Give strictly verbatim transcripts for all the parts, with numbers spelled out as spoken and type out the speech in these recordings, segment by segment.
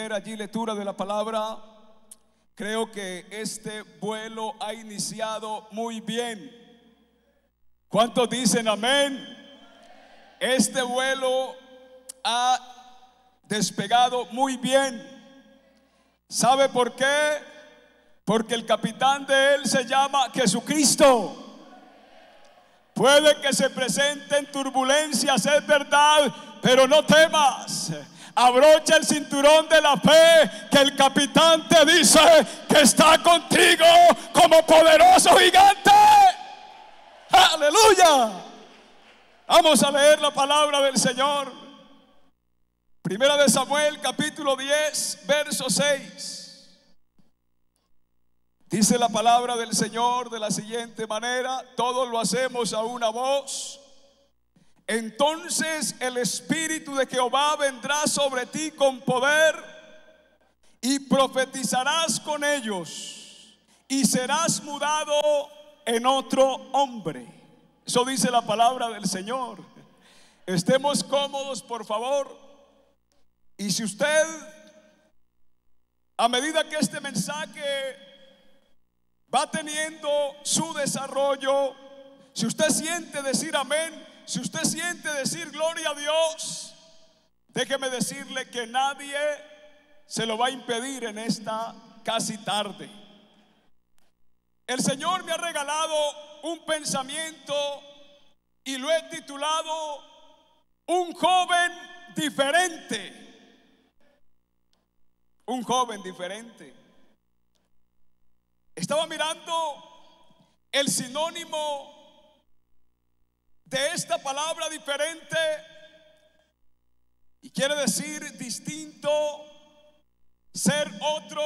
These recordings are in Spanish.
tener allí lectura de la palabra. Creo que este vuelo ha iniciado muy bien. ¿Cuántos dicen amén? Este vuelo ha despegado muy bien. ¿Sabe por qué? Porque el capitán de él se llama Jesucristo. Puede que se presenten turbulencias, es verdad, pero no temas. Abrocha el cinturón de la fe, que el capitán te dice que está contigo como poderoso gigante. Aleluya. Vamos a leer la palabra del Señor. Primera de Samuel, capítulo diez, verso seis. Dice la palabra del Señor de la siguiente manera: todos lo hacemos a una voz. Entonces el Espíritu de Jehová vendrá sobre ti con poder, y profetizarás con ellos, y serás mudado en otro hombre. Eso dice la palabra del Señor. Estemos cómodos, por favor. Y si usted, a medida que este mensaje va teniendo su desarrollo, si usted siente decir amén, si usted siente decir gloria a Dios, déjeme decirle que nadie se lo va a impedir en esta casi tarde. El Señor me ha regalado un pensamiento y lo he titulado Un joven diferente. Un joven diferente. Estaba mirando el sinónimo de esta palabra diferente, y quiere decir distinto, ser otro.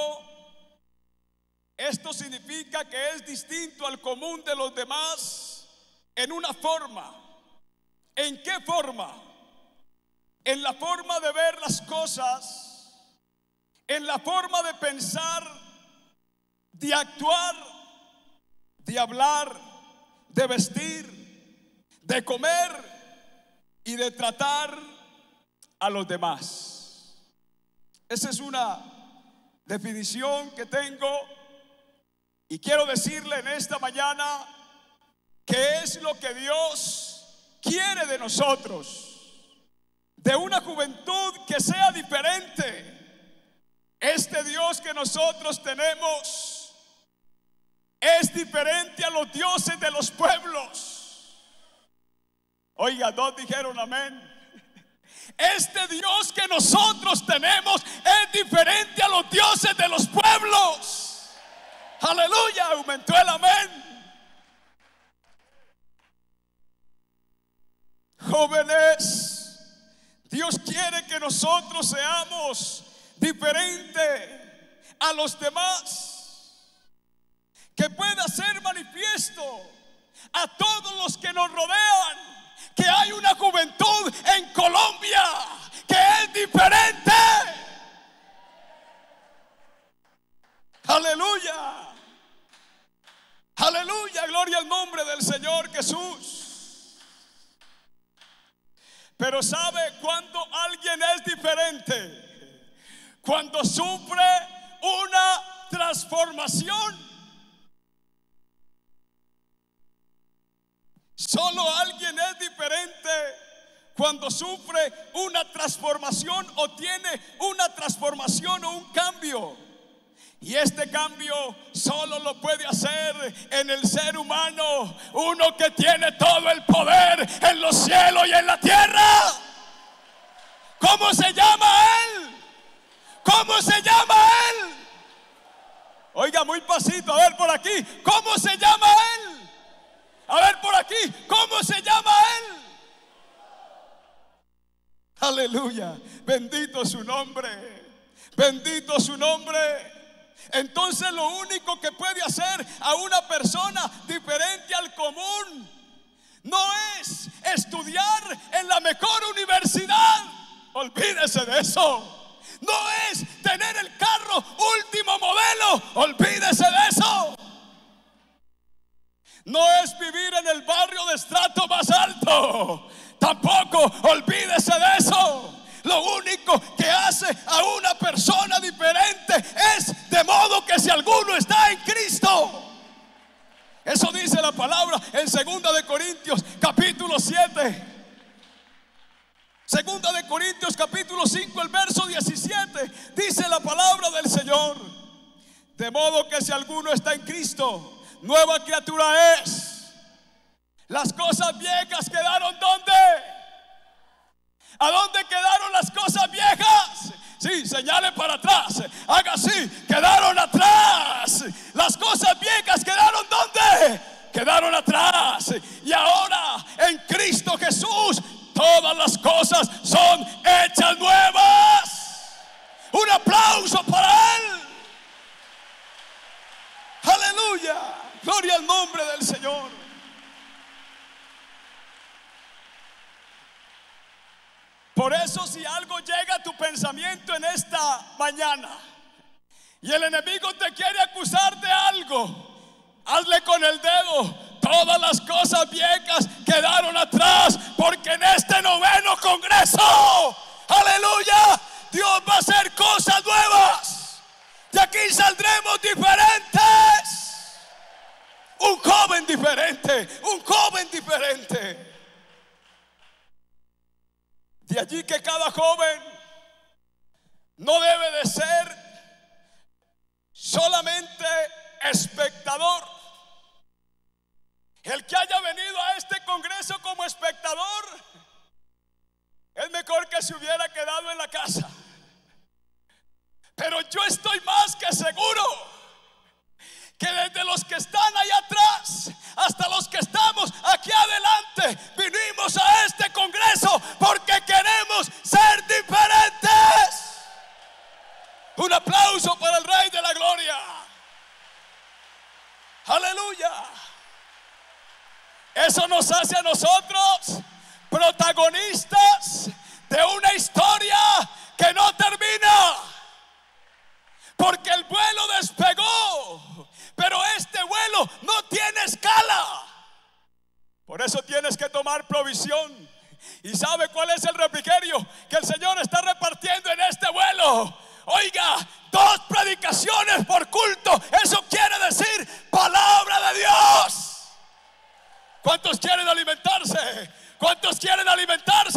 Esto significa que es distinto al común de los demás en una forma. ¿En qué forma? En la forma de ver las cosas, en la forma de pensar, de actuar, de hablar, de vestir, de comer y de tratar a los demás. Esa es una definición que tengo, y quiero decirle en esta mañana que es lo que Dios quiere de nosotros, de una juventud que sea diferente. Este Dios que nosotros tenemos es diferente a los dioses de los pueblos. Oiga, dos dijeron amén. Este Dios que nosotros tenemos es diferente a los dioses de los pueblos. Aleluya, aumentó el amén. Jóvenes, Dios quiere que nosotros seamos diferentes a los demás, que pueda ser manifiesto a todos los que nos rodean que hay una juventud en Colombia que es diferente. Aleluya, aleluya, gloria al nombre del Señor Jesús. Pero ¿sabe cuándo alguien es diferente? Cuando sufre una transformación. Solo alguien es diferente cuando sufre una transformación o tiene una transformación o un cambio. Y este cambio solo lo puede hacer en el ser humano uno que tiene todo el poder en los cielos y en la tierra. ¿Cómo se llama él? ¿Cómo se llama él? Oiga, muy pasito, a ver por aquí. ¿Cómo se llama él? A ver por aquí, ¿cómo se llama él? Aleluya, bendito su nombre, bendito su nombre. Entonces lo único que puede hacer a una persona diferente al común no es estudiar en la mejor universidad, olvídese de eso. No es tener el carro último modelo, olvídese de eso. No es vivir en el barrio de estrato más alto, tampoco olvídese de eso. Lo único que hace a una persona persona diferente es de modo que si alguno está en Cristo. Eso dice la palabra en Segunda de Corintios capítulo siete. Segunda de Corintios capítulo cinco, el verso diecisiete, dice la palabra del Señor: de modo que si alguno está en Cristo, nueva criatura es. Las cosas viejas quedaron ¿dónde? ¿A dónde quedaron las cosas viejas? Sí, señale para atrás, haga así, quedaron atrás. Las cosas viejas quedaron ¿dónde? Quedaron atrás. Y ahora en Cristo Jesús todas las cosas son hechas nuevas. Un aplauso para Él. Aleluya, gloria al nombre del Señor. Por eso, si algo llega a tu pensamiento en esta mañana y el enemigo te quiere acusar de algo, hazle con el dedo: todas las cosas viejas quedaron atrás, porque en este noveno congreso, aleluya, Dios va a hacer cosas nuevas. De aquí saldremos diferentes. Un joven diferente, un joven diferente. De allí que cada joven no debe de ser solamente espectador. El que haya venido a este congreso como espectador, es mejor que se hubiera quedado en la casa. Pero yo estoy más que seguro que desde los que están allá atrás hasta los que estamos aquí adelante, vinimos a este congreso porque queremos ser diferentes. Un aplauso para el Rey de la Gloria. Aleluya. Eso nos hace a nosotros protagonistas de una historia que no termina, porque el vuelo despegó, pero este vuelo no tiene escala. Por eso tienes que tomar provisión. ¿Y sabe cuál es el refrigerio que el Señor está repartiendo en este vuelo? Oiga, dos predicaciones por culto. Eso quiere decir palabra de Dios. ¿Cuántos quieren alimentarse? ¿Cuántos quieren alimentarse?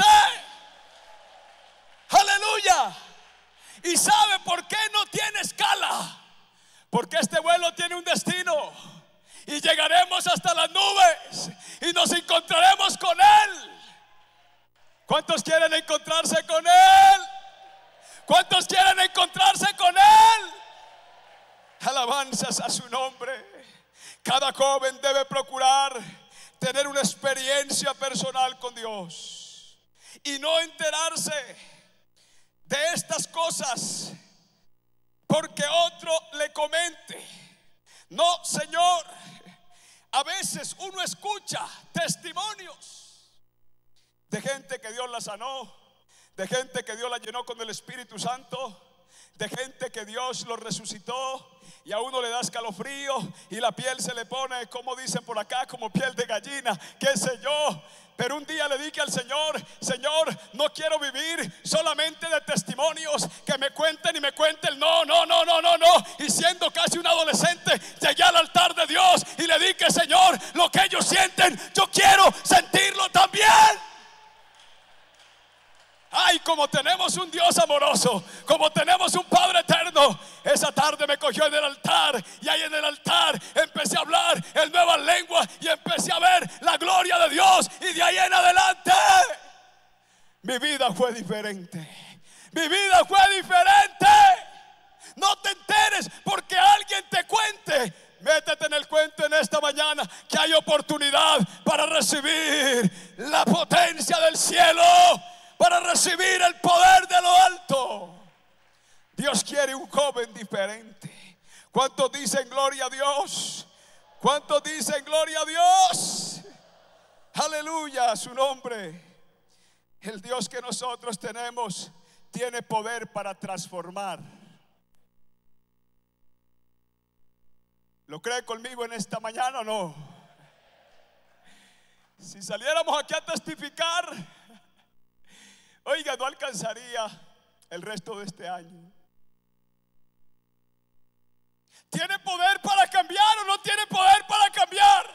Aleluya. ¿Y sabe por qué no tiene escala? Porque este vuelo tiene un destino y llegaremos hasta las nubes y nos encontraremos con Él. ¿Cuántos quieren encontrarse con Él? ¿Cuántos quieren encontrarse con Él? Alabanzas a su nombre. Cada joven debe procurar tener una experiencia personal con Dios y no enterarse de estas cosas porque otro le comente. No, Señor. A veces uno escucha testimonios de gente que Dios la sanó, de gente que Dios la llenó con el Espíritu Santo, de gente que Dios lo resucitó, y a uno le da escalofrío y la piel se le pone, como dicen por acá, como piel de gallina, qué sé yo. Pero un día le dije al Señor: Señor, no quiero vivir solamente de testimonios que me cuenten y me cuenten. No, no, no, no, no, no. Y siendo casi un adolescente, llegué al altar de Dios y le dije: Señor, lo que ellos sienten, yo quiero sentirlo también. Ay, como tenemos un Dios amoroso, como tenemos un Padre eterno. Esa tarde me cogió en el altar y ahí en el altar empecé a hablar en nuevas lenguas y empecé a ver la gloria de Dios, y de ahí en adelante mi vida fue diferente. Mi vida fue diferente. No te enteres porque alguien te cuente. Métete en el cuento en esta mañana que hay oportunidad para recibir la potencia del cielo, para recibir el poder de lo alto. Dios quiere un joven diferente. ¿Cuántos dicen gloria a Dios? ¿Cuántos dicen gloria a Dios? Aleluya a su nombre. El Dios que nosotros tenemos tiene poder para transformar. ¿Lo cree conmigo en esta mañana o no? Si saliéramos aquí a testificar, oiga, no alcanzaría el resto de este año. ¿Tiene poder para cambiar o no tiene poder para cambiar?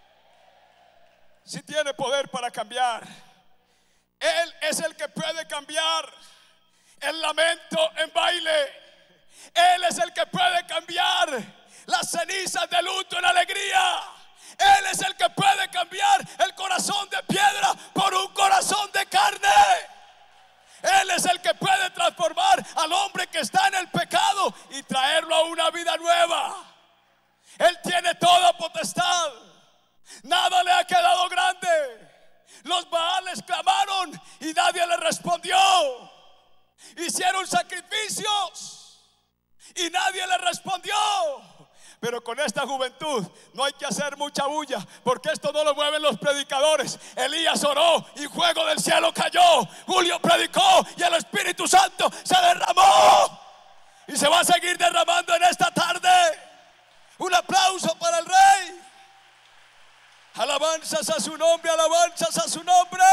Sí tiene poder para cambiar. Él es el que puede cambiar el lamento en baile. Él es el que puede cambiar las cenizas de luto en alegría. Él es el que puede cambiar el corazón de piedra por un corazón de carne. Él es el que puede transformar al hombre que está en el pecado y traerlo a una vida nueva. Él tiene toda potestad. Nada le ha quedado grande. Los Baales clamaron y nadie le respondió. Hicieron sacrificios y nadie le respondió. Pero con esta juventud no hay que hacer mucha bulla, porque esto no lo mueven los predicadores. Elías oró y fuego del cielo cayó. Julio predicó y el Espíritu Santo se derramó. Y se va a seguir derramando en esta tarde. Un aplauso para el Rey. Alabanzas a su nombre, alabanzas a su nombre.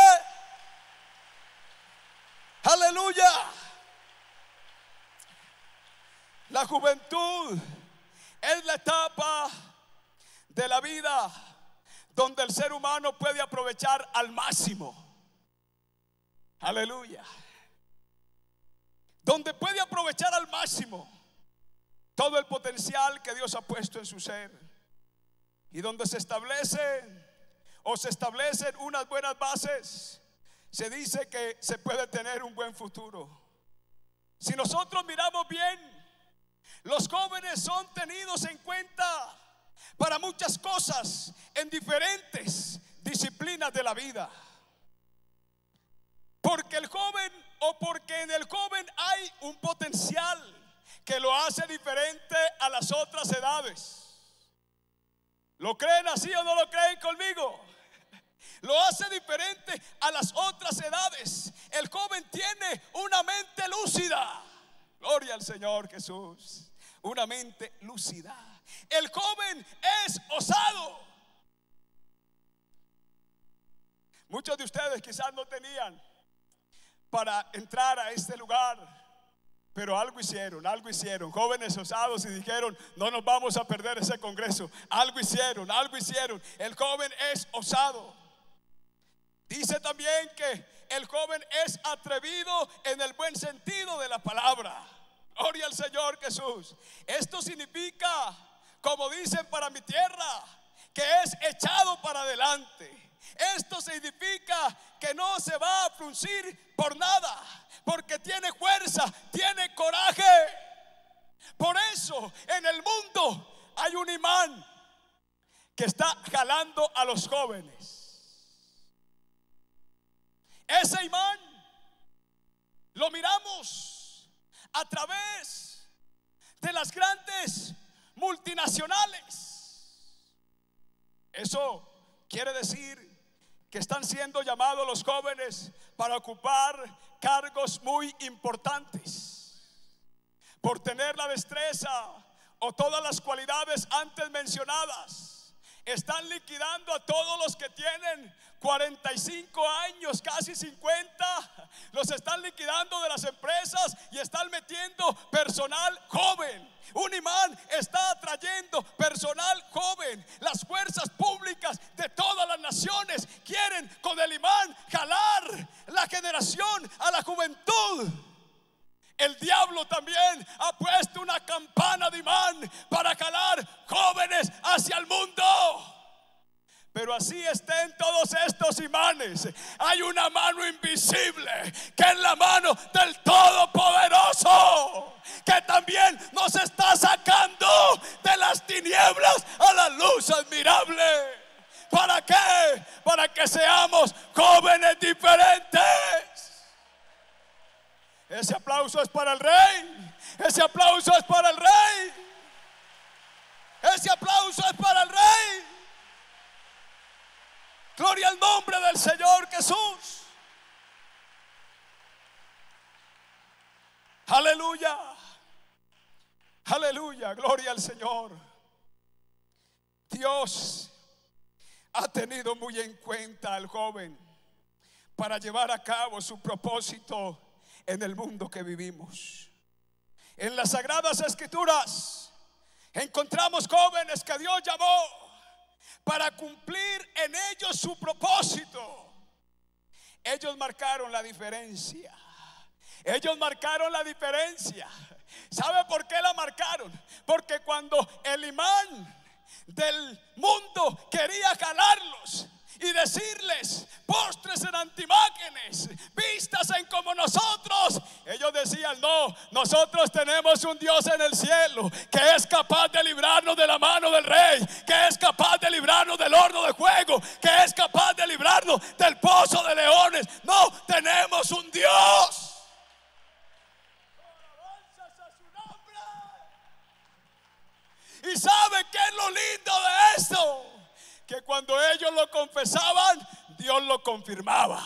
Aleluya. La juventud es la etapa de la vida donde el ser humano puede aprovechar al máximo. Aleluya. Donde puede aprovechar al máximo todo el potencial que Dios ha puesto en su ser. Y donde se establecen o se establecen unas buenas bases, se dice que se puede tener un buen futuro. Si nosotros miramos bien, los jóvenes son tenidos en cuenta para muchas cosas en diferentes disciplinas de la vida. Porque el joven o porque en el joven hay un potencial que lo hace diferente a las otras edades. ¿Lo creen así o no lo creen conmigo? Lo hace diferente a las otras edades. El joven tiene una mente lúcida. Gloria al Señor Jesús. Una mente lúcida. El joven es osado. Muchos de ustedes quizás no tenían para entrar a este lugar, pero algo hicieron, algo hicieron. Jóvenes osados y dijeron: no nos vamos a perder ese congreso. Algo hicieron, algo hicieron. El joven es osado. Dice también que el joven es atrevido en el buen sentido de la palabra. Gloria al Señor Jesús. Esto significa, como dicen para mi tierra, que es echado para adelante. Esto significa que no se va a fruncir por nada, porque tiene fuerza, tiene coraje. Por eso en el mundo hay un imán que está jalando a los jóvenes. Ese imán lo miramos a través de las grandes multinacionales. Eso quiere decir que están siendo llamados los jóvenes para ocupar cargos muy importantes por tener la destreza o todas las cualidades antes mencionadas. Están liquidando a todos los que tienen cuarenta y cinco años, casi cincuenta. Los están liquidando de las empresas y están metiendo personal joven. Un imán está atrayendo personal joven. Las fuerzas públicas de todas las naciones quieren con el imán jalar la generación a la juventud. El diablo también ha puesto una campana de imán para jalar jóvenes hacia el mundo. Pero así estén todos estos imanes, hay una mano invisible que es la mano del Todopoderoso, que también nos está sacando de las tinieblas a la luz admirable. ¿Para qué? Para que seamos jóvenes diferentes. Ese aplauso es para el Rey. Ese aplauso es para el Rey. Ese aplauso es para el Rey. Gloria al nombre del Señor Jesús. Aleluya. Aleluya. Gloria al Señor. Dios ha tenido muy en cuenta al joven para llevar a cabo su propósito en el mundo que vivimos. En las Sagradas Escrituras, encontramos jóvenes que Dios llamó para cumplir en ellos su propósito. Ellos marcaron la diferencia. Ellos marcaron la diferencia. ¿Sabe por qué la marcaron? Porque cuando el imán del mundo quería jalarlos y decirles: postres en antimágenes, vistas en como nosotros, ellos decían: no, nosotros tenemos un Dios en el cielo que es capaz de librarnos de la mano del rey, que es capaz de librarnos del horno de fuego, que es capaz de librarnos del pozo de leones. No, tenemos un Dios. ¿Y sabe qué es lo lindo de esto? Que cuando ellos lo confesaban, Dios lo confirmaba.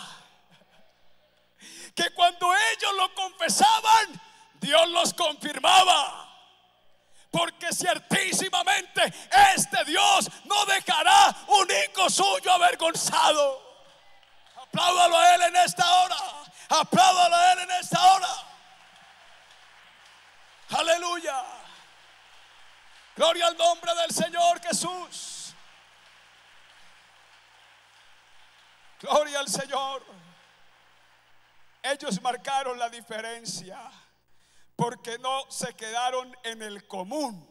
Que cuando ellos lo confesaban, Dios los confirmaba. Porque ciertísimamente este Dios no dejará un hijo suyo avergonzado. Apláudalo a Él en esta hora. Apláudalo a Él en esta hora. Aleluya. Gloria al nombre del Señor Jesús. Gloria al Señor. Ellos marcaron la diferencia porque no se quedaron en el común.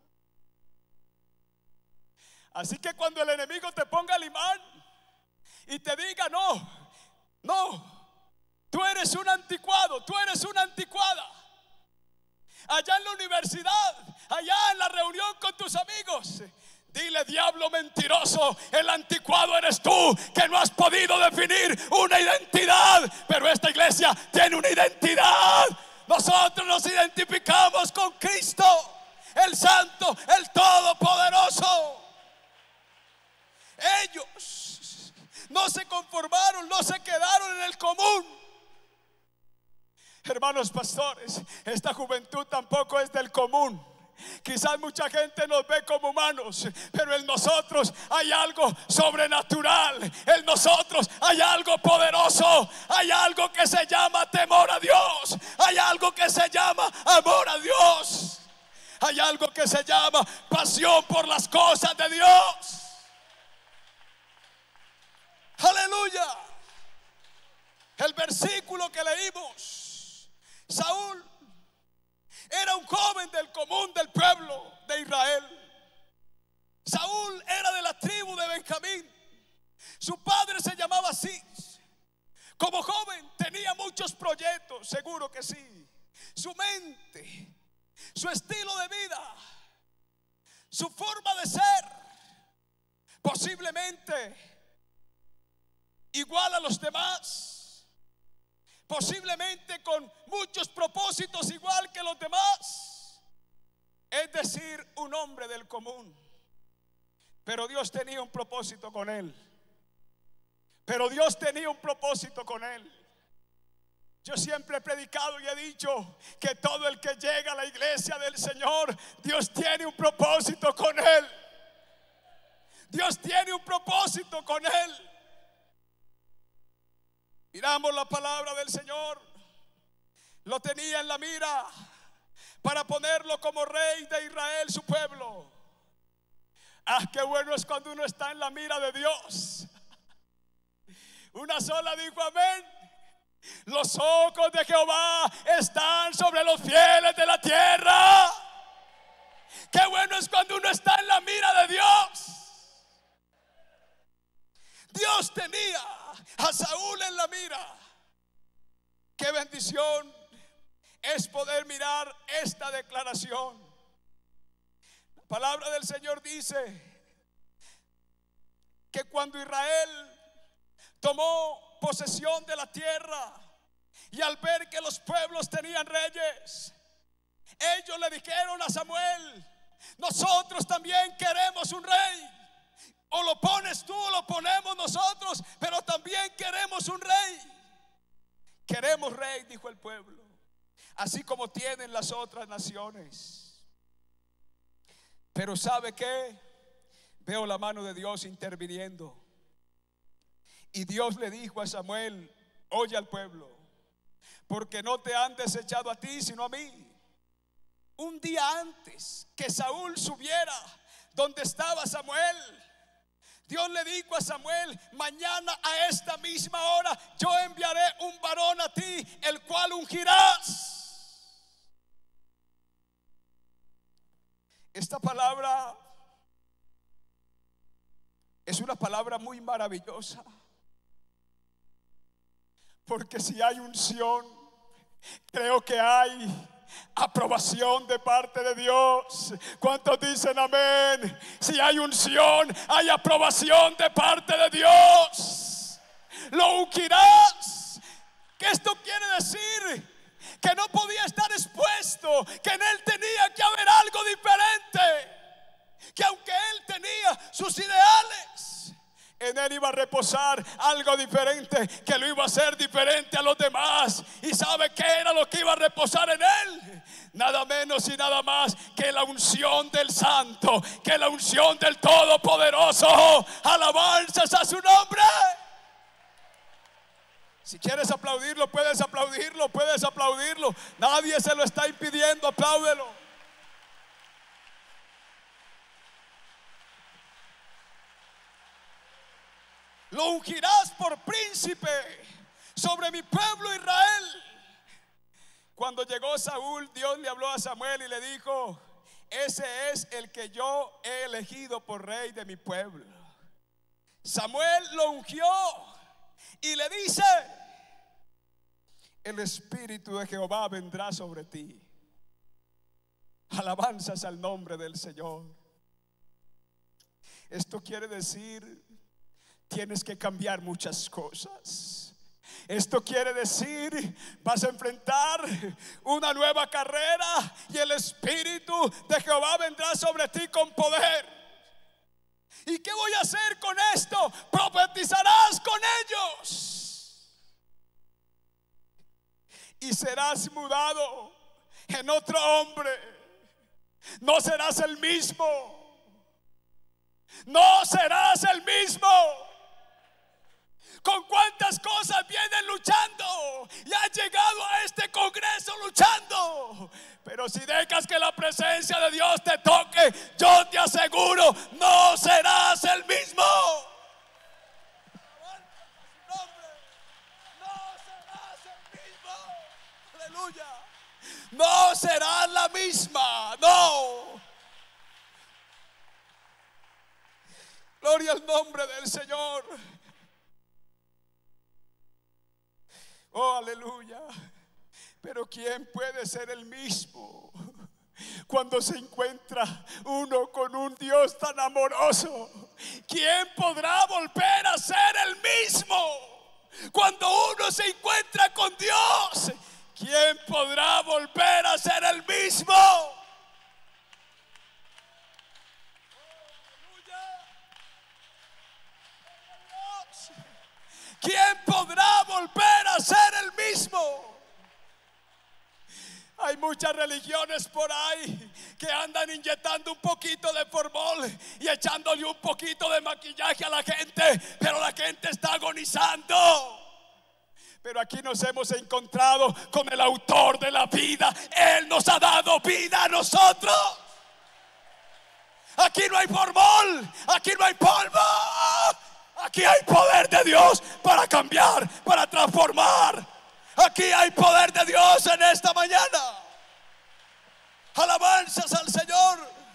Así que cuando el enemigo te ponga el imán y te diga: no, no, tú eres un anticuado, tú eres una anticuada, allá en la universidad, allá en la reunión con tus amigos, dile: diablo mentiroso, el anticuado eres tú, que no has podido definir una identidad, pero esta iglesia tiene una identidad. Nosotros nos identificamos con Cristo, el Santo, el Todopoderoso. Ellos no se conformaron, no se quedaron en el común. Hermanos pastores, esta juventud tampoco es del común. Quizás mucha gente nos ve como humanos, pero en nosotros hay algo sobrenatural. En nosotros hay algo poderoso. Hay algo que se llama temor a Dios. Hay algo que se llama amor a Dios. Hay algo que se llama pasión por las cosas de Dios. Aleluya. El versículo que leímos: Saúl era un joven del común del pueblo de Israel. Saúl era de la tribu de Benjamín. Su padre se llamaba Cis. Como joven tenía muchos proyectos, seguro que sí. Su mente, su estilo de vida, su forma de ser, posiblemente igual a los demás, posiblemente con muchos propósitos igual que los demás, es decir, un hombre del común. Pero Dios tenía un propósito con él. Pero Dios tenía un propósito con él. Yo siempre he predicado y he dicho que todo el que llega a la iglesia del Señor, Dios tiene un propósito con él. Dios tiene un propósito con él. Miramos la palabra del Señor. Lo tenía en la mira para ponerlo como rey de Israel, su pueblo. Ah, qué bueno es cuando uno está en la mira de Dios. Una sola dijo amén. Los ojos de Jehová están sobre los fieles de la tierra. Qué bueno es cuando uno está en la mira de Dios. Dios tenía a Saúl en la mira. Qué bendición es poder mirar esta declaración. La palabra del Señor dice que cuando Israel tomó posesión de la tierra y al ver que los pueblos tenían reyes, ellos le dijeron a Samuel: nosotros también queremos un rey. O lo pones tú o lo ponemos nosotros, pero también queremos un rey. Queremos rey, dijo el pueblo, así como tienen las otras naciones. Pero ¿sabe qué? Veo la mano de Dios interviniendo. Y Dios le dijo a Samuel: oye al pueblo, porque no te han desechado a ti sino a mí. un día antes que Saúl subiera donde estaba Samuel, Dios le dijo a Samuel: mañana a esta misma hora yo enviaré un varón a ti, el cual ungirás. Esta palabra es una palabra muy maravillosa, porque si hay unción, creo que hay aprobación de parte de Dios. ¿Cuántos dicen amén? Si hay unción, hay aprobación de parte de Dios. Lo ungirás. ¿Qué esto quiere decir? Que no podía estar expuesto, que en él tenía que haber algo diferente, que aunque él tenía sus ideales, en él iba a reposar algo diferente, que lo iba a hacer diferente a los demás. ¿Y sabe qué era lo que iba a reposar en él? Nada menos y nada más que la unción del Santo, que la unción del Todopoderoso. Alabanzas a su nombre. Si quieres aplaudirlo, puedes aplaudirlo, puedes aplaudirlo. Nadie se lo está impidiendo, apláudelo. Lo ungirás por príncipe sobre mi pueblo Israel. Cuando llegó Saúl, Dios le habló a Samuel y le dijo: ese es el que yo he elegido por rey de mi pueblo. Samuel lo ungió y le dice: el Espíritu de Jehová vendrá sobre ti. Alabanzas al nombre del Señor. Esto quiere decir: tienes que cambiar muchas cosas. Esto quiere decir: vas a enfrentar una nueva carrera y el Espíritu de Jehová vendrá sobre ti con poder. ¿Y qué voy a hacer con esto? Profetizarás con ellos y serás mudado en otro hombre. No serás el mismo. No serás el mismo. ¿Con cuántas cosas vienen luchando? Y has llegado a este congreso luchando. Pero si dejas que la presencia de Dios te toque, yo te aseguro, no serás el mismo. No serás el mismo. Aleluya. No serás la misma. No. Gloria al nombre del Señor. Oh, aleluya. Pero ¿quién puede ser el mismo cuando se encuentra uno con un Dios tan amoroso? ¿Quién podrá volver a ser el mismo cuando uno se encuentra con Dios? ¿Quién podrá volver a ser el mismo? ¿Quién podrá volver a ser el mismo? Hay muchas religiones por ahí que andan inyectando un poquito de formol y echándole un poquito de maquillaje a la gente, pero la gente está agonizando. Pero aquí nos hemos encontrado con el autor de la vida. Él nos ha dado vida a nosotros. Aquí no hay formol, aquí no hay polvo. Aquí hay poder de Dios para cambiar, para transformar. Aquí hay poder de Dios en esta mañana. Alabanzas al Señor.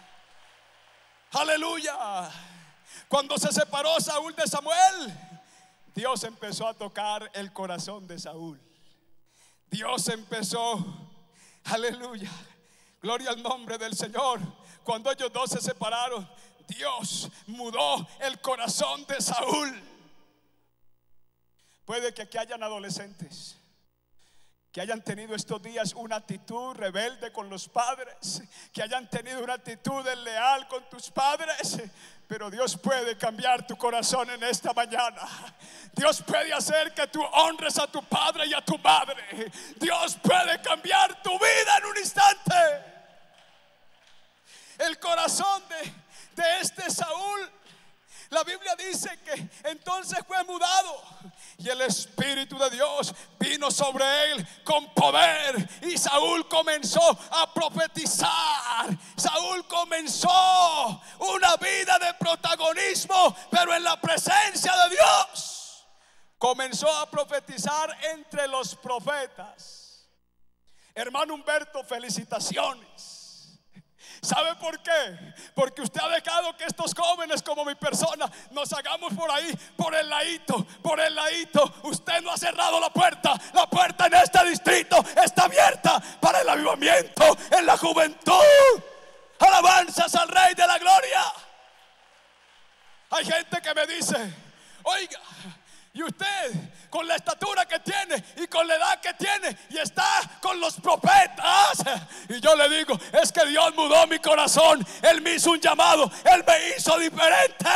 Aleluya. Cuando se separó Saúl de Samuel, Dios empezó a tocar el corazón de Saúl. Dios empezó, aleluya, gloria al nombre del Señor. Cuando ellos dos se separaron, Dios mudó el corazón de Saúl. Puede que aquí hayan adolescentes que hayan tenido estos días una actitud rebelde con los padres, que hayan tenido una actitud desleal con tus padres. Pero Dios puede cambiar tu corazón en esta mañana. Dios puede hacer que tú honres a tu padre y a tu madre. Dios puede cambiar tu vida en un instante. El corazón de, de este Saúl, la Biblia dice que entonces fue mudado y el Espíritu de Dios vino sobre él con poder, y Saúl comenzó a profetizar. Saúl comenzó una vida de protagonismo, pero en la presencia de Dios. Comenzó a profetizar entre los profetas. Hermano Humberto, felicitaciones. ¿Sabe por qué? Porque usted ha dejado que estos jóvenes como mi persona nos hagamos por ahí, por el ladito, por el ladito. Usted no ha cerrado la puerta. La puerta en este distrito está abierta para el avivamiento en la juventud. Alabanzas al Rey de la Gloria. Hay gente que me dice: oiga, y usted con la estatura que tiene y con la edad que tiene y está con los profetas. Y yo le digo: es que Dios mudó mi corazón. Él me hizo un llamado, Él me hizo diferente.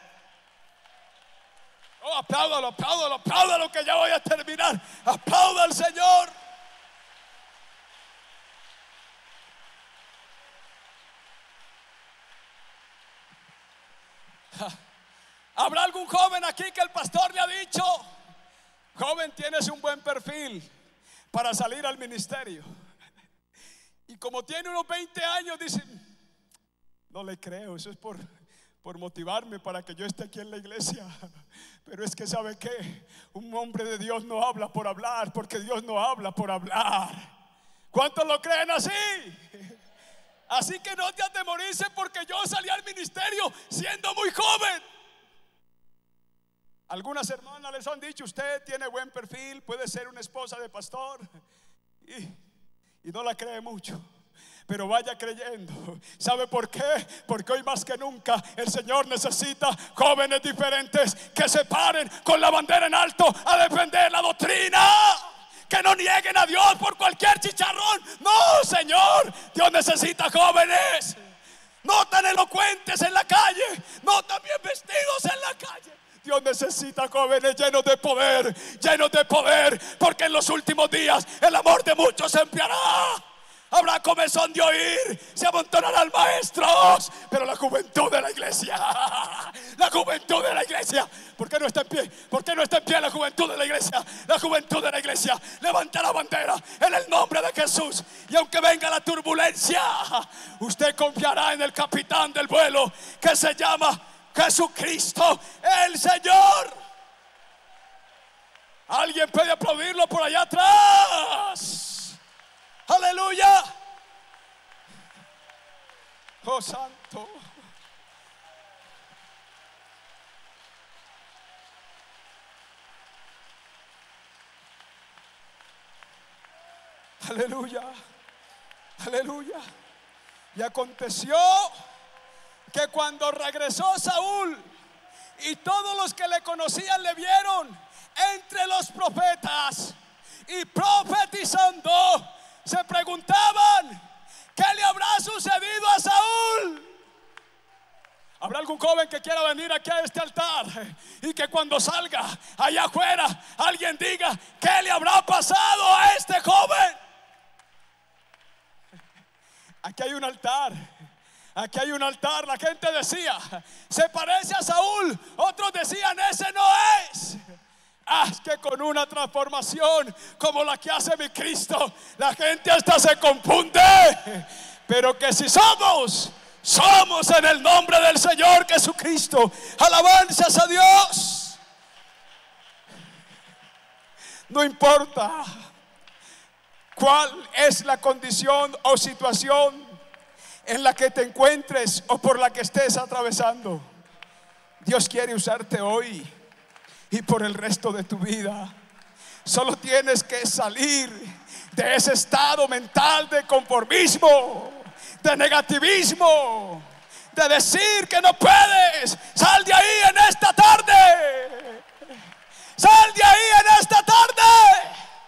Oh, apláudalo, apláudalo, apláudalo, que ya voy a terminar. Aplauda al Señor. ¿Habrá algún joven aquí que el pastor le ha dicho: joven, tienes un buen perfil para salir al ministerio? Y como tiene unos veinte años, dice: no le creo, eso es por, por motivarme para que yo esté aquí en la iglesia. Pero es que ¿sabe qué? Un hombre de Dios no habla por hablar, porque Dios no habla por hablar. ¿Cuántos lo creen así? Así que no te atemorices, porque yo salí al ministerio siendo muy joven. Algunas hermanas les han dicho: usted tiene buen perfil, puede ser una esposa de pastor. Y, y no la cree mucho, pero vaya creyendo. ¿Sabe por qué? Porque hoy más que nunca el Señor necesita jóvenes diferentes que se paren con la bandera en alto a defender la doctrina. Que no nieguen a Dios por cualquier chicharrón. No, Señor, Dios necesita jóvenes no tan elocuentes en la calle, no tan bien vestidos en la calle. Dios necesita jóvenes llenos de poder, llenos de poder, porque en los últimos días el amor de muchos se enfriará. Habrá comezón de oír, se amontonarán maestros, pero la juventud de la iglesia, la juventud de la iglesia, ¿por qué no está en pie? ¿Por qué no está en pie la juventud de la iglesia? La juventud de la iglesia levanta la bandera en el nombre de Jesús. Y aunque venga la turbulencia, usted confiará en el capitán del vuelo, que se llama Jesucristo el Señor. Alguien puede aplaudirlo por allá atrás. Aleluya. Oh, santo. Aleluya. Aleluya. Y aconteció que cuando regresó Saúl y todos los que le conocían le vieron entre los profetas y profetizando, se preguntaban: ¿qué le habrá sucedido a Saúl? ¿Habrá algún joven que quiera venir aquí a este altar y que cuando salga allá afuera alguien diga: ¿qué le habrá pasado a este joven? Aquí hay un altar. Aquí hay un altar. La gente decía: se parece a Saúl. Otros decían: ese no es. Haz que con una transformación como la que hace mi Cristo, la gente hasta se confunde. Pero que si somos, somos en el nombre del Señor Jesucristo. Alabanzas a Dios. No importa cuál es la condición o situación en la que te encuentres o por la que estés atravesando, Dios quiere usarte hoy y por el resto de tu vida. Solo tienes que salir de ese estado mental de conformismo, de negativismo, de decir que no puedes. Sal de ahí en esta tarde. Sal de ahí en esta tarde.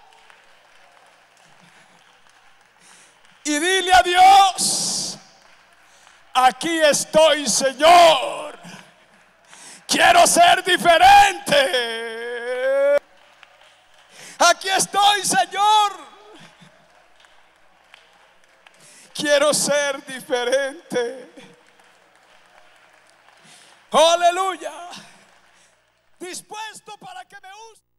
Y dile a Dios: aquí estoy, Señor. Quiero ser diferente. Aquí estoy, Señor. Quiero ser diferente. Aleluya. dispuesto para que me use.